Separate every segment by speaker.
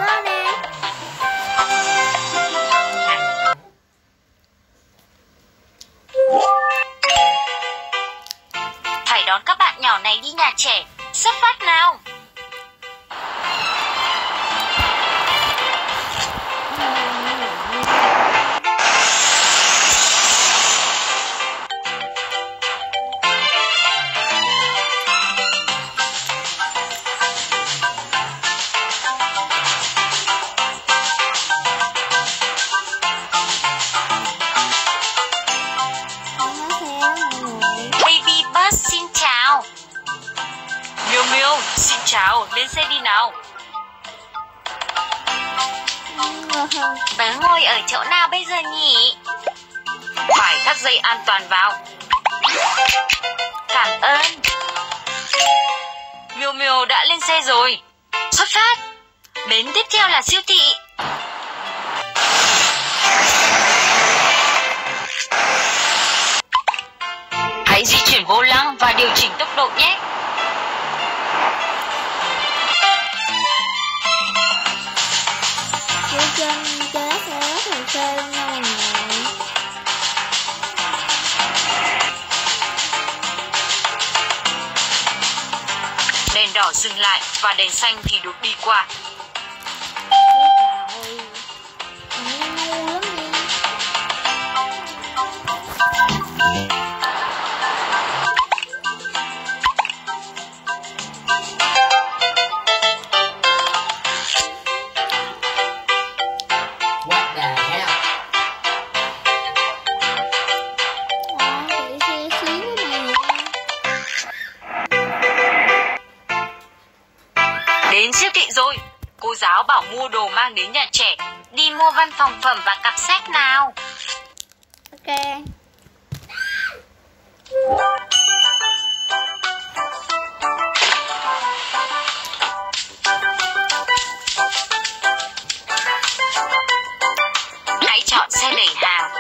Speaker 1: Go nè.
Speaker 2: Phải đón các bạn nhỏ này đi nhà trẻ. Xuất phát nào. Baby Bus xin chào. Miêu Miêu xin chào, lên xe đi nào. Tớ ngồi ở chỗ nào bây giờ nhỉ? Phải thắt dây an toàn vào. Cảm ơn. Miêu Miêu đã lên xe rồi. Xuất phát. Bến tiếp theo là siêu thị. Hãy di chuyển vô lăng và điều chỉnh tốc độ nhé.
Speaker 1: Trên ké xe rất là phê luôn nha mọi người.
Speaker 2: Đèn đỏ dừng lại và đèn xanh thì được đi qua. Đến siêu thị rồi. Cô giáo bảo mua đồ mang đến nhà trẻ. Đi mua văn phòng phẩm và cặp sách nào.
Speaker 1: Ok.
Speaker 2: Hãy chọn xe đẩy hàng.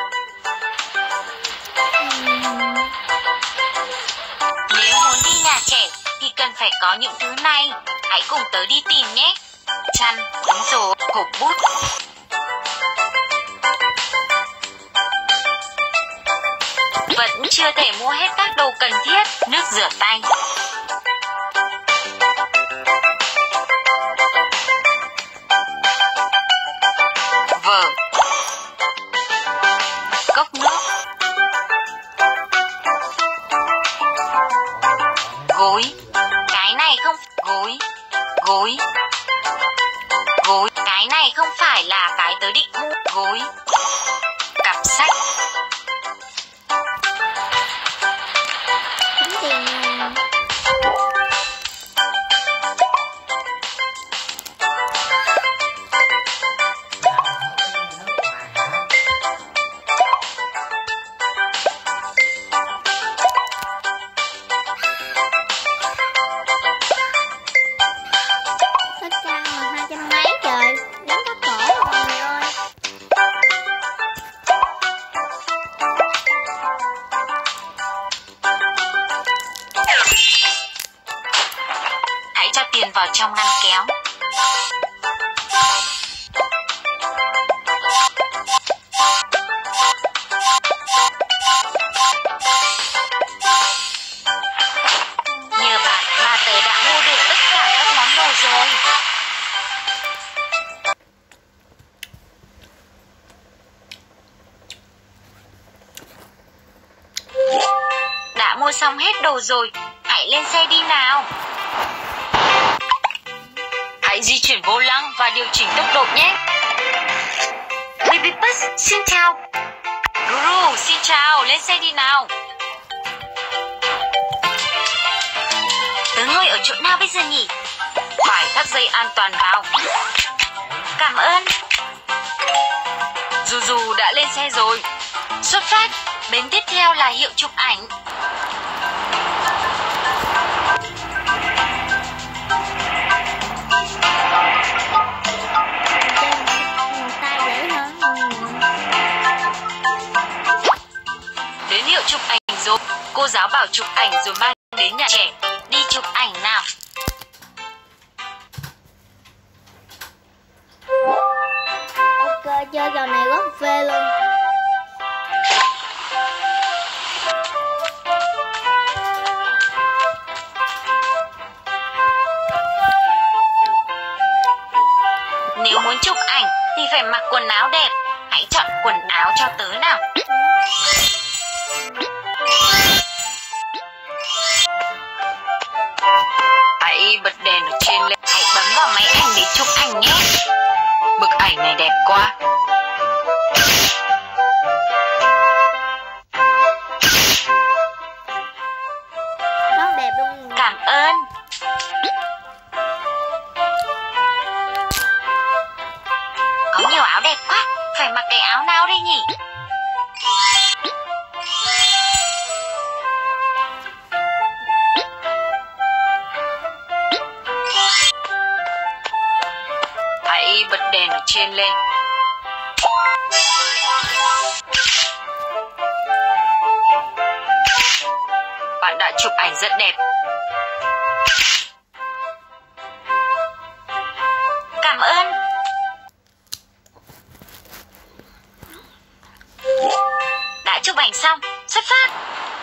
Speaker 2: Nếu muốn đi nhà trẻ thì cần phải có những thứ này. Hãy cùng tớ đi tìm nhé. Chăn, đúng rồi, hộp bút. Vẫn chưa thể mua hết các đồ cần thiết. Nước rửa tay. Vở. Cốc nước. Gối. Cái này không gối. Gối. Gối. Cái này không phải là cái tớ định mua. Gối. Cặp sách.
Speaker 1: Tính tiền nè. Tất cả là 200 mấy trời. Đến cắt cổ rồi mọi người ơi.
Speaker 2: Hãy cho tiền vào trong ngăn kéo. Nhờ bạn mà tớ đã mua được tất cả các món đồ rồi. Đã mua xong hết đồ rồi. Hãy lên xe đi nào. Hãy di chuyển vô lăng và điều chỉnh tốc độ nhé. Baby Bus xin chào. Guru xin chào, lên xe đi nào. Tớ ngồi ở chỗ nào bây giờ nhỉ? Phải thắt dây an toàn vào. Cảm ơn. Dù đã lên xe rồi. Xuất phát. Bến tiếp theo là hiệu chụp ảnh. Đến hiệu chụp ảnh rồi. Cô giáo bảo chụp ảnh rồi mang đến nhà trẻ. Đi chụp ảnh nào.
Speaker 1: chơi trò này rất phê luôn.
Speaker 2: Nếu muốn chụp ảnh thì phải mặc quần áo đẹp. Hãy chọn quần áo cho tớ nào. Hãy bật đèn ở trên lên. Hãy bấm vào máy ảnh để chụp ảnh nhé. Bức ảnh này đẹp quá.
Speaker 1: Rất đẹp luôn.
Speaker 2: Cảm ơn. Có nhiều áo đẹp quá. Phải mặc cái áo nào đây nhỉ? Hãy bật đèn ở trên lên. Bạn đã chụp ảnh rất đẹp. Cảm ơn. Đã chụp ảnh xong, xuất phát.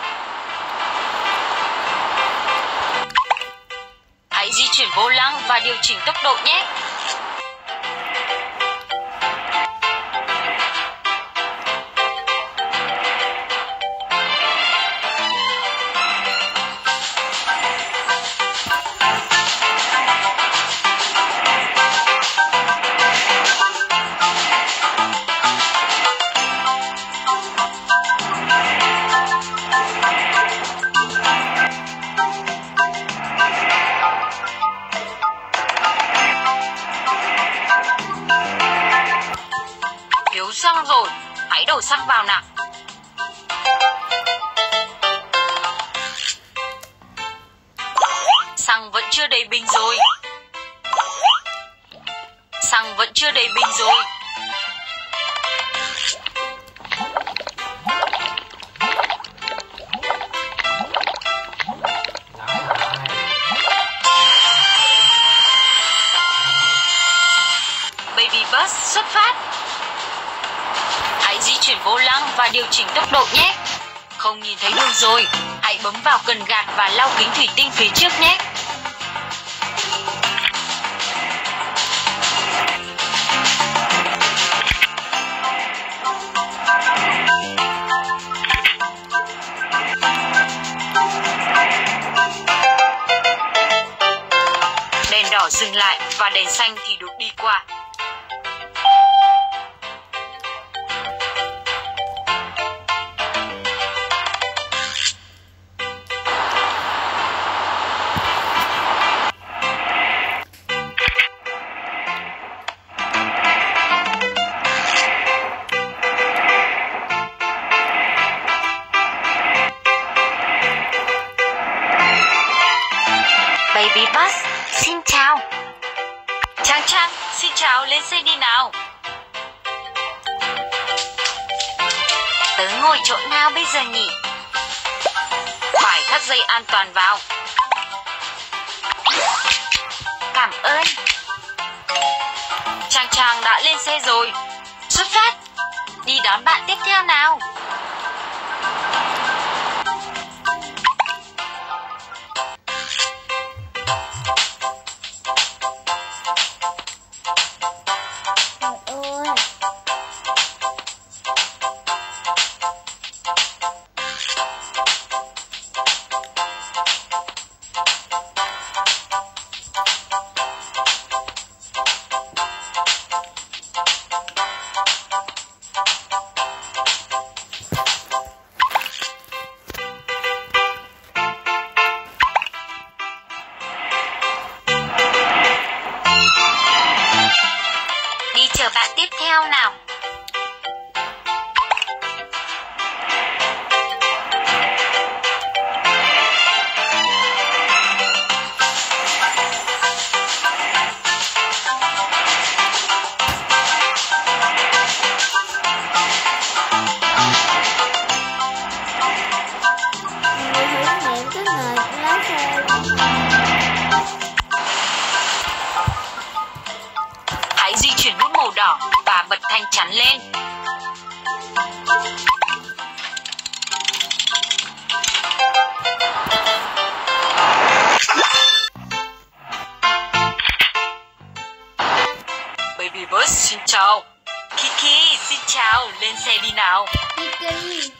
Speaker 2: Hãy di chuyển vô lăng và điều chỉnh tốc độ nhé. Thiếu xăng rồi, hãy đổ xăng vào nào. Xăng vẫn chưa đầy bình rồi. Xăng vẫn chưa đầy bình rồi. Baby bus xuất phát. Hãy di chuyển vô lăng và điều chỉnh tốc độ nhé. Không nhìn thấy đường rồi, hãy bấm vào cần gạt và lau kính thủy tinh phía trước nhé. Đèn đỏ dừng lại và đèn xanh thì được đi qua. Baby bus, xin chào. Trang Trang, xin chào, lên xe đi nào. Tớ ngồi chỗ nào bây giờ nhỉ? Phải thắt dây an toàn vào. Cảm ơn. Trang Trang đã lên xe rồi. Xuất phát. Đi đón bạn tiếp theo nào. Chờ bạn tiếp theo nào. Hãy di chuyển nút màu đỏ và bật thành xanh chắn lên. Baby Bus xin chào. Kiki xin chào, lên xe đi nào.
Speaker 1: Kiki.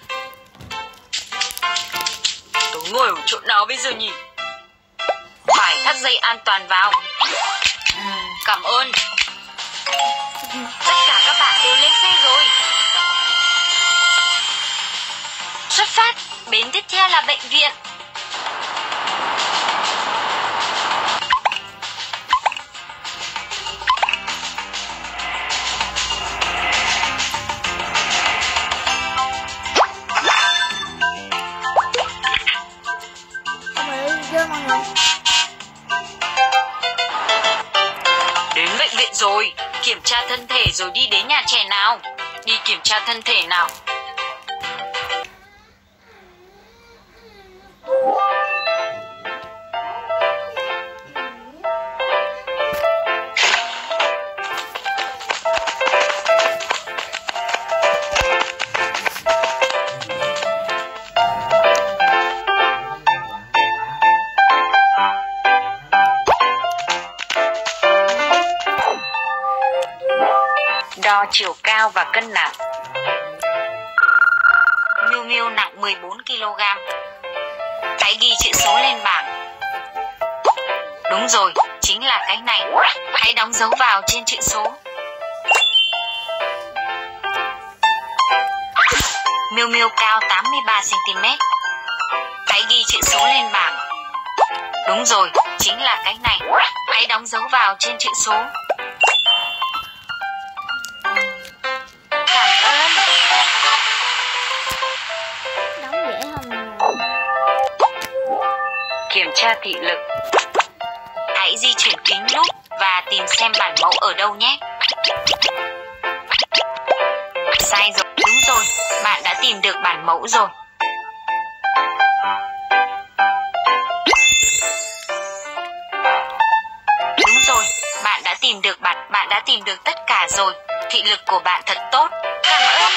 Speaker 2: Tớ ngồi ở chỗ nào bây giờ nhỉ? Phải thắt dây an toàn vào. Cảm ơn. Tất cả các bạn đều lên xe rồi. Xuất phát, bến tiếp theo là bệnh viện. Đến bệnh viện rồi, kiểm tra thân thể rồi đi đến nhà trẻ nào. Đi kiểm tra thân thể nào. Đo chiều cao và cân nặng. Miu Miu nặng 14 kg. Hãy ghi chữ số lên bảng. Đúng rồi, chính là cái này. Hãy đóng dấu vào trên chữ số. Miu Miu cao 83 cm. Hãy ghi chữ số lên bảng. Đúng rồi, chính là cái này. Hãy đóng dấu vào trên chữ số. Kiểm tra thị lực. Hãy di chuyển kính lúp và tìm xem bản mẫu ở đâu nhé. Sai rồi, đúng rồi, bạn đã tìm được bản mẫu rồi. Đúng rồi, bạn đã tìm được tất cả rồi. Thị lực của bạn thật tốt. Cảm ơn.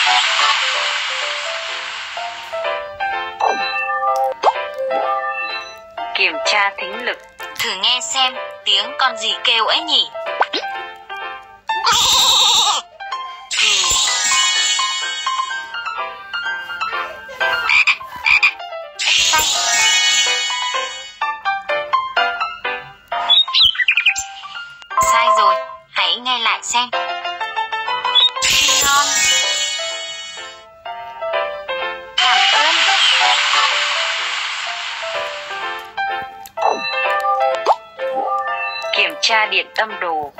Speaker 2: Kiểm tra thính lực. Thử nghe xem tiếng con gì kêu ấy nhỉ? Sai rồi, hãy nghe lại xem. Ngon. Cảm ơn. Kiểm tra điện tâm đồ.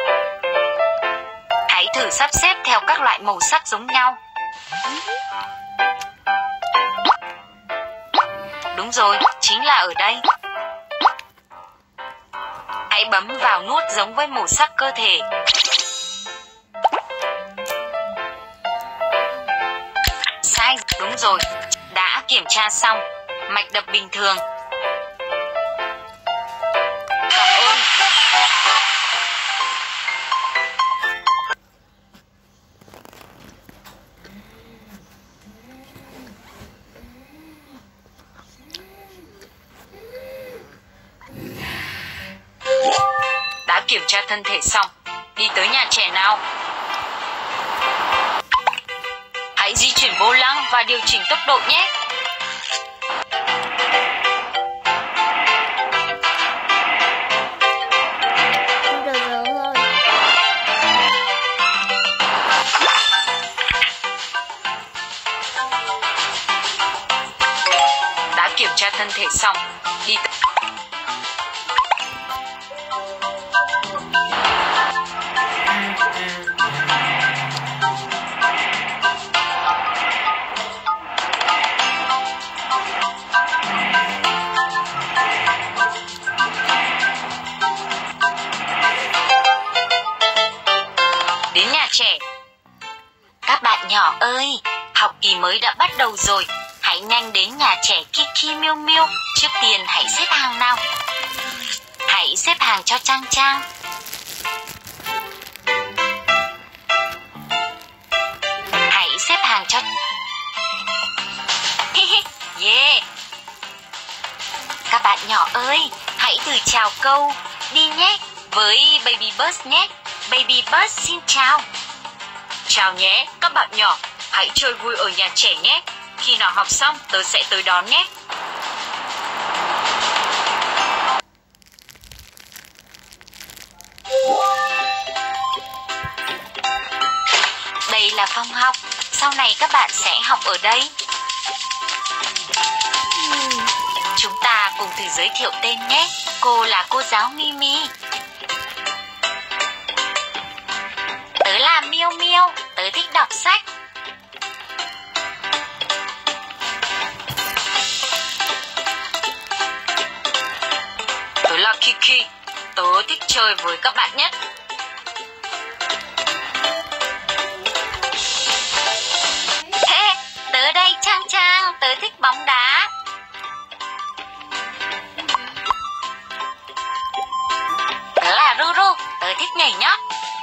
Speaker 2: Hãy thử sắp xếp theo các loại màu sắc giống nhau. Đúng rồi, chính là ở đây. Hãy bấm vào nút giống với màu sắc cơ thể. Sai, đúng rồi, đã kiểm tra xong. Mạch đập bình thường. Cảm ơn. Đã kiểm tra thân thể xong, đi tới nhà trẻ nào. Hãy di chuyển vô lăng và điều chỉnh tốc độ nhé. Đã kiểm tra thân thể xong, đi tới... Đến nhà trẻ. Các bạn nhỏ ơi, học kỳ mới đã bắt đầu rồi. Hãy nhanh đến nhà trẻ Kiki Miu Miu. Trước tiên hãy xếp hàng nào. Hãy xếp hàng cho Trang Trang. trang cho. Yeah. Các bạn nhỏ ơi, hãy thử chào câu đi nhé với Baby Bus nhé. Baby Bus xin chào. Chào nhé các bạn nhỏ, hãy chơi vui ở nhà trẻ nhé. Khi nào học xong tớ sẽ tới đón nhé. Đây là phòng học, sau này các bạn sẽ học ở đây. Chúng ta cùng thử giới thiệu tên nhé. Cô là cô giáo Mimi. Tớ là Miêu Miêu, tớ thích đọc sách. Tớ là Kiki, tớ thích chơi với các bạn nhất. Hey, tớ đây Trang Trang, tớ thích bóng đá. Tớ là Ruru, tớ thích nhảy nhót.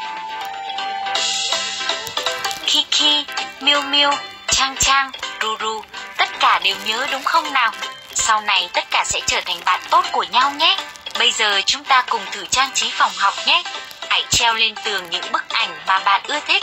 Speaker 2: Kiki, Miu Miu, Trang Trang, Ruru, tất cả đều nhớ đúng không nào? Sau này tất cả sẽ trở thành bạn tốt của nhau nhé. Bây giờ chúng ta cùng thử trang trí phòng học nhé. Hãy treo lên tường những bức ảnh mà bạn ưa thích.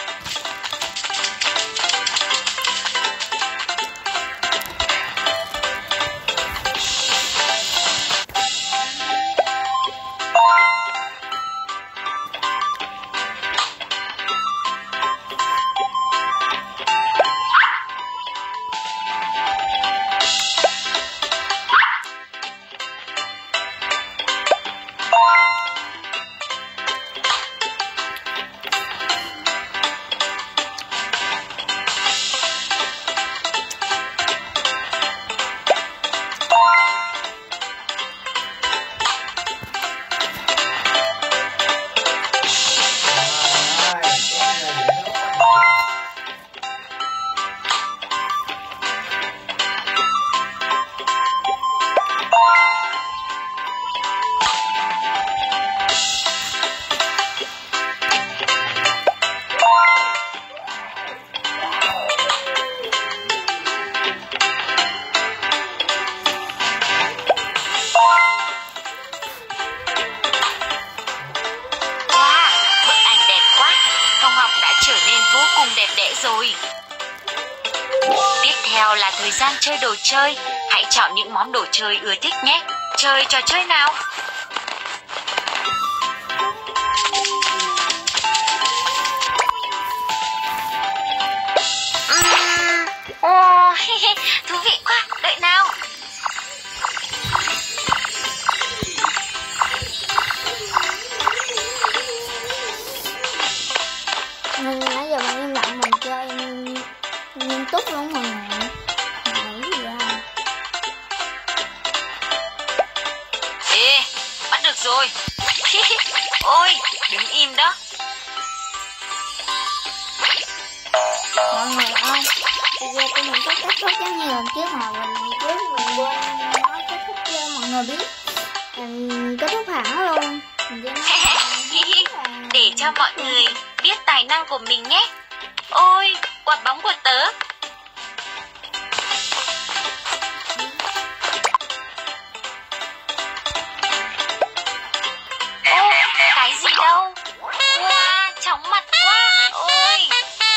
Speaker 2: Rồi. Tiếp theo là thời gian chơi đồ chơi. Hãy chọn những món đồ chơi ưa thích nhé. Chơi trò chơi nào? Thú vị quá, đợi nào.
Speaker 1: Nãy giờ mình im lặng mình chơi nghiêm túc luôn rồi nè. Nghĩ gì ra?
Speaker 2: Ê, bắt được rồi. Ôi, đứng im đó.
Speaker 1: Mọi người ơi, video của mình có kết thúc giống như lần trước mà mình quên nói kết thúc cho mọi người biết. Mình kết thúc hẳn luôn.
Speaker 2: Để cho mọi người biết tài năng của mình nhé. Ôi, quả bóng của tớ. Ô, cái gì đâu. Wow, chóng mặt quá. Ôi.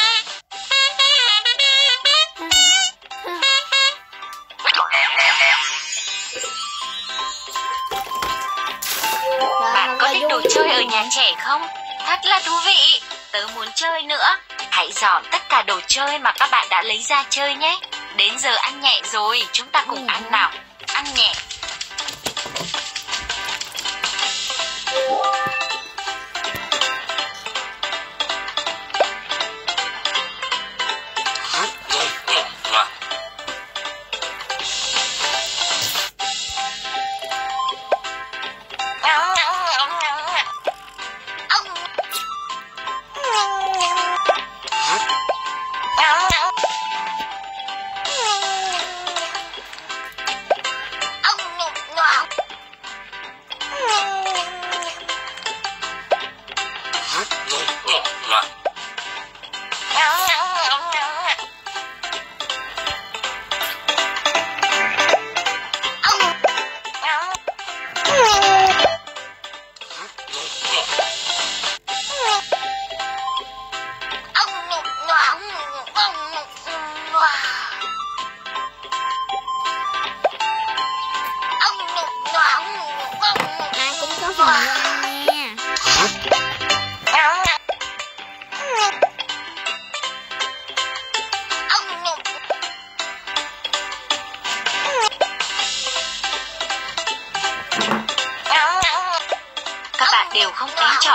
Speaker 2: Bạn có thích đồ chơi ở nhà trẻ không? Thật là thú vị. Tớ muốn chơi nữa. Hãy dọn tất cả đồ chơi mà các bạn đã lấy ra chơi nhé. Đến giờ ăn nhẹ rồi, chúng ta cùng ăn nào. Ăn nhẹ.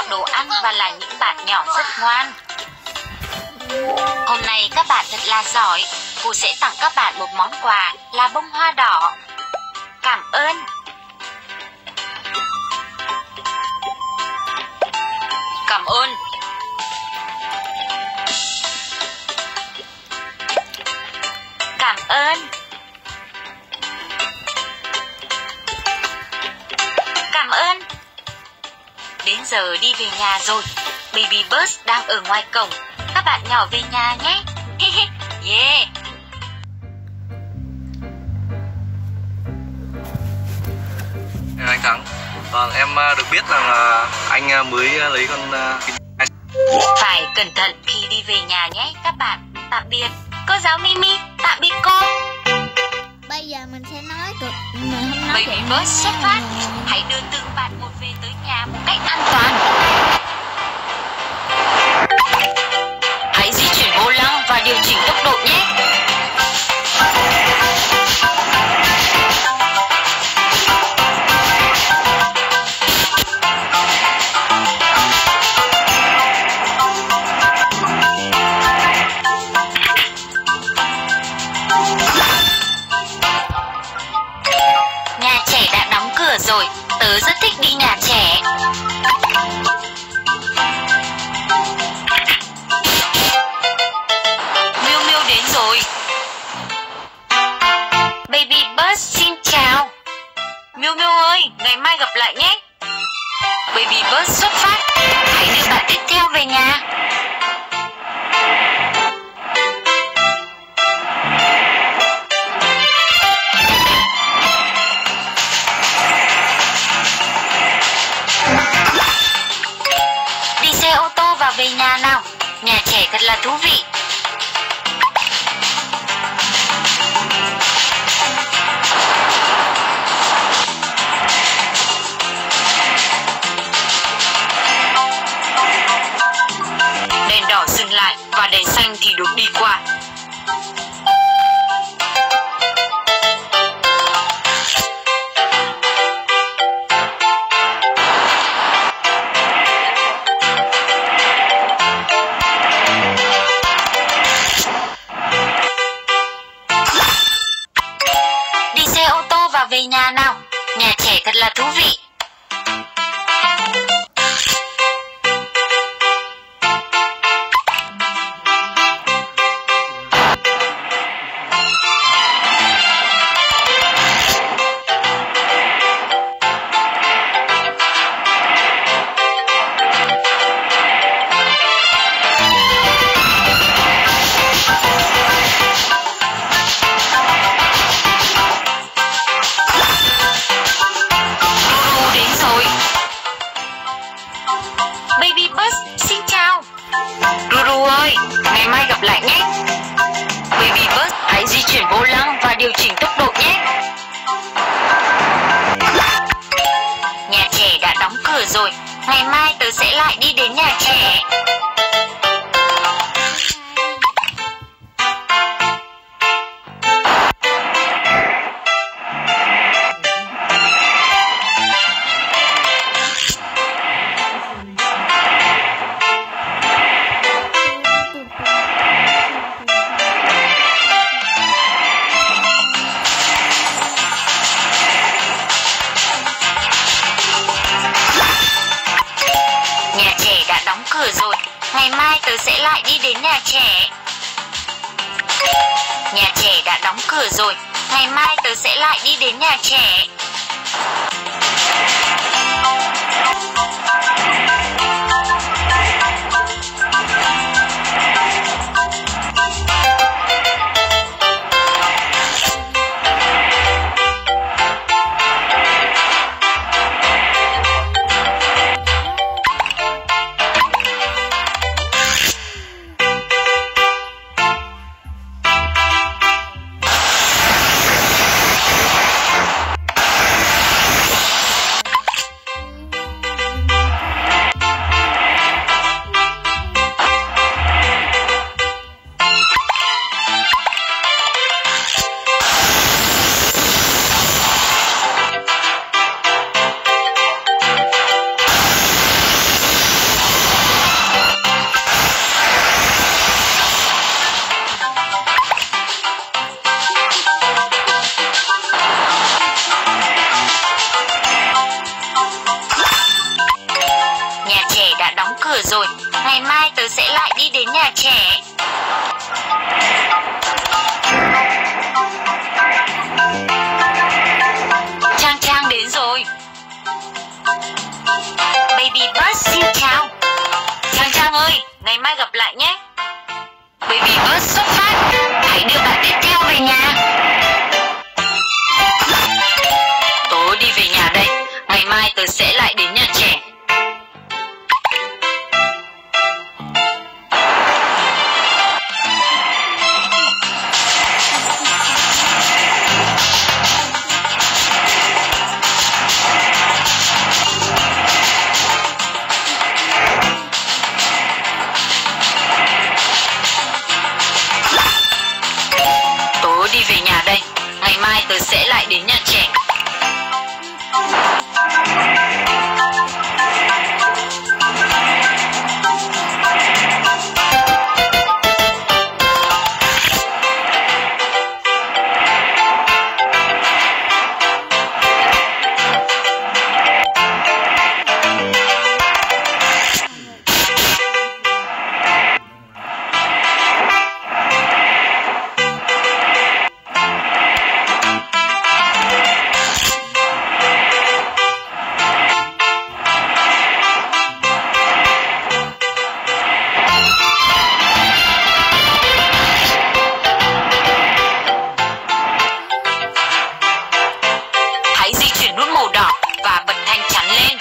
Speaker 2: dọn đồ ăn và là những bạn nhỏ rất ngoan. Hôm nay các bạn thật là giỏi. Cô sẽ tặng các bạn một món quà là bông hoa đỏ. Cảm ơn. Cảm ơn. Cảm ơn. Cảm ơn. Đến giờ đi về nhà rồi. Baby Bus đang ở ngoài cổng. Các bạn nhỏ về nhà nhé. Yeah.
Speaker 3: Anh Thắng. Vâng, em được biết rằng anh mới lấy con
Speaker 2: Phải cẩn thận khi đi về nhà nhé các bạn. Tạm biệt cô giáo Mimi. Tạm biệt cô.
Speaker 1: Bây giờ mình sẽ nói mình không nói
Speaker 2: Baby
Speaker 1: chuyện
Speaker 2: Bus xuất phát. Hãy đưa từng bạn một về tới nhà một cách an toàn. Hãy di chuyển vô lăng và điều chỉnh tốc độ nhé. Nhà trẻ đã đóng cửa rồi. Tớ rất thích đi nhà trẻ. Miu Miu đến rồi. Baby Bus xin chào. Miu Miu ơi, ngày mai gặp lại nhé. Baby Bus xuất phát. Hãy đưa bạn tiếp theo về nhà. Đi xe ô tô và về nhà nào. Nhà trẻ thật là thú vị. Đèn đỏ dừng lại và đèn xanh thì được đi qua. Đi xe ô tô và về nhà nào. Nhà trẻ thật là thú vị. Ruru đến rồi. Baby Bus xin chào. Ruru ơi, ngày mai gặp lại nhé. Baby Bus hãy di chuyển vô lăng và điều chỉnh tốc độ nhé. Nhà trẻ đã đóng cửa rồi. Ngày mai tớ sẽ lại đi đến nhà trẻ. Nhà trẻ đã đóng cửa rồi. Ngày mai tớ sẽ lại đi đến nhà trẻ. Nhà trẻ đã đóng cửa rồi. Ngày mai tớ sẽ lại đi đến nhà trẻ. đã đóng cửa rồi. Ngày mai tớ sẽ lại đi đến nhà trẻ. Trang đến rồi. Baby Bus xin chào. Trang ơi, ngày mai gặp lại nhé. Baby Bus xuất phát. Hãy đưa bạn tiếp theo về nhà. Tớ đi về nhà đây. Ngày mai tớ sẽ lại đến nhà trẻ. Tớ đi về nhà đây. Ngày mai tớ sẽ lại đến nhà trẻ. Hãy di chuyển nút màu đỏ và bật thanh chắn lên.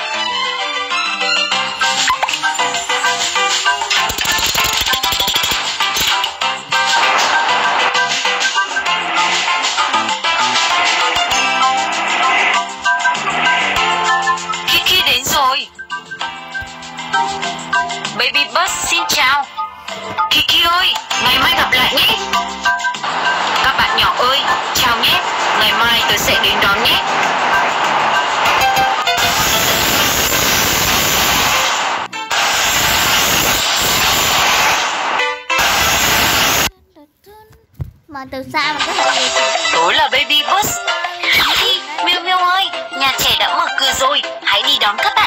Speaker 2: Kiki đến rồi. Baby Bus xin chào. Kiki ơi, ngày mai gặp lại nhé. Các bạn nhỏ ơi, chào nhé. Ngày mai tớ sẽ đến đón nhé.
Speaker 1: Mà từ xa mà có thể nhìn thấy.
Speaker 2: Tớ là Baby Bus. Miu Miu ơi, nhà trẻ đã mở cửa rồi. Hãy đi đón các bạn.